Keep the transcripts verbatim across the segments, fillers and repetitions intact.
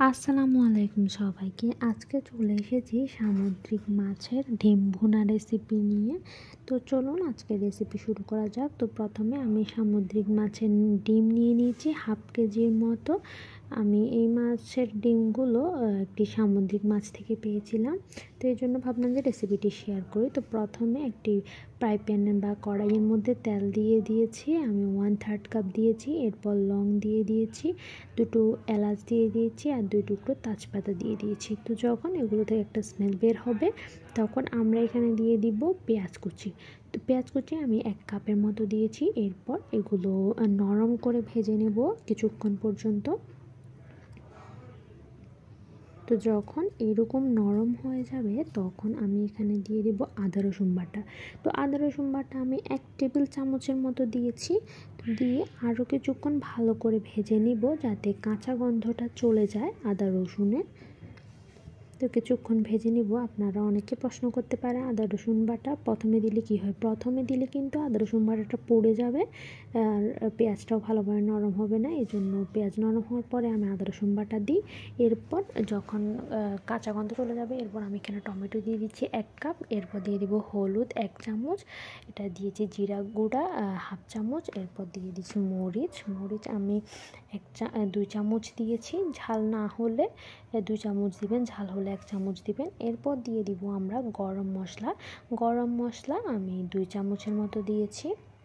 আসসালামু আলাইকুম সবাইকে। আজকে চলে এসেছি সামুদ্রিক মাছের ডিম ভুনা রেসিপি নিয়ে। তো চলুন আজকে রেসিপি শুরু করা যাক। তো প্রথমে আমি সামুদ্রিক মাছের ডিম নিয়ে নিয়েছি হাফ কেজির মতো। আমি এই মাছের ডিমগুলো একটি সামুদ্রিক মাছ থেকে পেয়েছিলাম, তো এই জন্য ভাবলাম যে রেসিপিটি শেয়ার করি। তো প্রথমে একটি ফ্রাই প্যানে বা কড়াইয়ের মধ্যে তেল দিয়ে দিয়েছি, আমি ওয়ান থার্ড কাপ দিয়েছি। এরপর লং দিয়ে দিয়েছি, দুটো এলাচ দিয়ে দিয়েছি আর দুই টুকরো তেজপাতা দিয়ে দিয়েছি। তো যখন এগুলো থেকে একটা স্মেল বের হবে তখন আমরা এখানে দিয়ে দিব পেঁয়াজ কুচি। তো পেঁয়াজ কুচি আমি এক কাপের মতো দিয়েছি। এরপর এগুলো নরম করে ভেজে নেব কিছুক্ষণ পর্যন্ত। তো যখন এরকম নরম হয়ে যাবে তখন আমি এখানে দিয়ে দেব আদা রসুন বাটা। তো আদা রসুন বাটা আমি এক টেবিল চামচের মতো দিয়েছি। দিয়ে আরও কিছুক্ষণ ভালো করে ভেজে নিব যাতে কাঁচা গন্ধটা চলে যায় আদা রসুনের। তো কিছুক্ষণ ভেজে নিব। আপনারা অনেকে প্রশ্ন করতে পারে আদা রসুন বাটা প্রথমে দিলে কি হয়। প্রথমে দিলে কিন্তু আদা রসুন বাটাটা পড়ে যাবে আর পেঁয়াজটাও ভালোভাবে নরম হবে না, এই জন্য পেঁয়াজ নরম হওয়ার পরে আমি আদা রসুন বাটা দিই। এরপর যখন কাঁচা গন্ধ চলে যাবে এরপর আমি এখানে টমেটো দিয়ে দিচ্ছি এক কাপ। এরপর দিয়ে দিব হলুদ এক চামচ, এটা দিয়েছি জিরা গুঁড়া হাফ চামচ। এরপর দিয়ে দিচ্ছি মরিচ মরিচ আমি এক চা দুই চামচ দিয়েছি। ঝাল না হলে দুই চামচ দিবেন, ঝাল হলে এক চামচ দিবেন। এরপর দিয়ে দিব আমরা গরম মশলা গরম মশলা আমি দুই চামচের মতো দিয়েছি।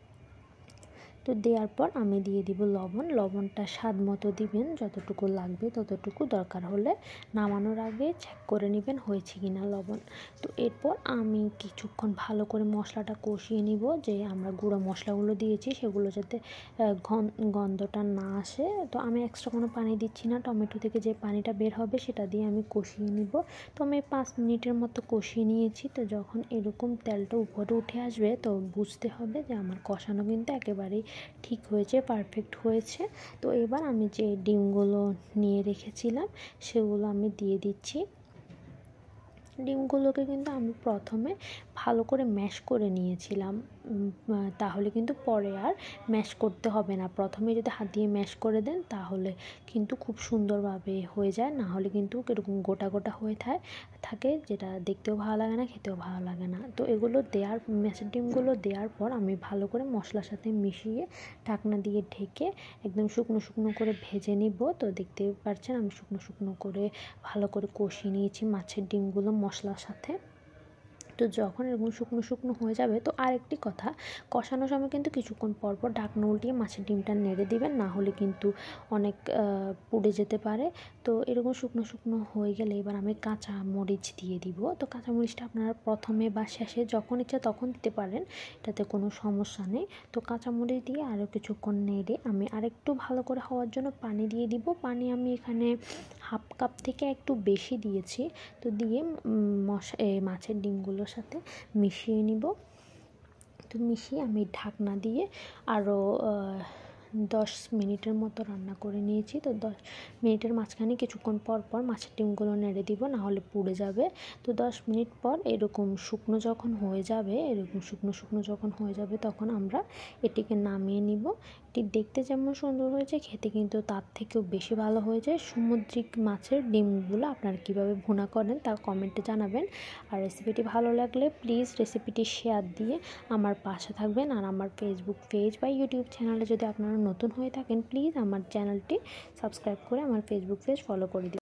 তো দেওয়ার পর আমি দিয়ে দিব লবণ লবণটা স্বাদ মতো দিবেন, যতটুকু লাগবে ততটুকু। দরকার হলে নামানোর আগে চেক করে নেবেন হয়েছে কিনা লবণ। তো এরপর আমি কিছুক্ষণ ভালো করে মশলাটা কষিয়ে নিব, যে আমরা গুঁড়ো মশলাগুলো দিয়েছি সেগুলো যাতে গন্ধটা না আসে। তো আমি এক্সট্রা কোনো পানি দিচ্ছি না, টমেটো থেকে যে পানিটা বের হবে সেটা দিয়ে আমি কষিয়ে নিব। তো আমি পাঁচ মিনিটের মতো কষিয়ে নিয়েছি। তো যখন এরকম তেলটা উপরে উঠে আসবে তো বুঝতে হবে যে আমার কষানো কিন্তু একেবারেই ঠিক হয়েছে, পারফেক্ট হয়েছে। তো এবার আমি যে ডিমগুলো নিয়ে রেখেছিলাম সেগুলো আমি দিয়ে দিচ্ছি। ডিমগুলোকে কিন্তু আমি প্রথমে ভালো করে ম্যাশ করে নিয়েছিলাম, তাহলে কিন্তু পরে আর ম্যাশ করতে হবে না। প্রথমে যদি হাত দিয়ে ম্যাশ করে দেন তাহলে কিন্তু খুব সুন্দরভাবে হয়ে যায়, না হলে কিন্তু এরকম গোটা গোটা হয়ে থাকে থাকে যেটা দেখতেও ভালো লাগে না, খেতেও ভালো লাগে না। তো এগুলো দেওয়ার ম্যাশের ডিমগুলো দেওয়ার পর আমি ভালো করে মশলার সাথে মিশিয়ে ঢাকনা দিয়ে ঢেকে একদম শুকনো শুকনো করে ভেজে নিব। তো দেখতে পাচ্ছেন আমি শুকনো শুকনো করে ভালো করে কষিয়ে নিয়েছি মাছের ডিমগুলো মশলার সাথে। তো যখন এরকম শুকনো শুকনো হয়ে যাবে তো আরেকটি কথা, কষানোর সময় কিন্তু কিছুক্ষণ পর পর ঢাকনা উল্টিয়ে মাছের ডিমটা নেড়ে দিবেন, না হলে কিন্তু অনেক পুড়ে যেতে পারে। তো এরকম শুকনো শুকনো হয়ে গেলে এবার আমি কাঁচা মরিচ দিয়ে দিব। তো কাঁচা মরিচটা আপনারা প্রথমে বা শেষে যখন ইচ্ছা তখন দিতে পারেন, এটাতে কোনো সমস্যা নেই। তো কাঁচা মরিচ দিয়ে আরও কিছুক্ষণ নেড়ে আমি আরেকটু ভালো করে হওয়ার জন্য পানি দিয়ে দিব। পানি আমি এখানে হাফ কাপ থেকে একটু বেশি দিয়েছি। তো দিয়ে মশা মাছের ডিমগুলোর সাথে মিশিয়ে নিব। তো মিশিয়ে আমি ঢাকনা দিয়ে আরও দশ মিনিটের মতো রান্না করে নিয়েছি। তো দশ মিনিটের মাঝখানে কিছুক্ষণ পর পর মাছের ডিমগুলো নেড়ে দিব, না হলে পুড়ে যাবে। তো দশ মিনিট পর এরকম শুকনো যখন হয়ে যাবে এরকম শুকনো শুকনো যখন হয়ে যাবে তখন আমরা এটিকে নামিয়ে নিব। এটি দেখতে যেমন সুন্দর হয়েছে খেতে কিন্তু তার থেকেও বেশি ভালো হয়ে যায়। সামুদ্রিক মাছের ডিমগুলো আপনারা কীভাবে ভুনা করেন তা কমেন্টে জানাবেন। আর রেসিপিটি ভালো লাগলে প্লিজ রেসিপিটি শেয়ার দিয়ে আমার পাশে থাকবেন। আর আমার ফেসবুক পেজ বা ইউটিউব চ্যানেলে যদি আপনারা নতুন হয়ে থাকেন প্লিজ আমার চ্যানেলটি সাবস্ক্রাইব করে আমার ফেসবুক পেজ ফলো করে দিন।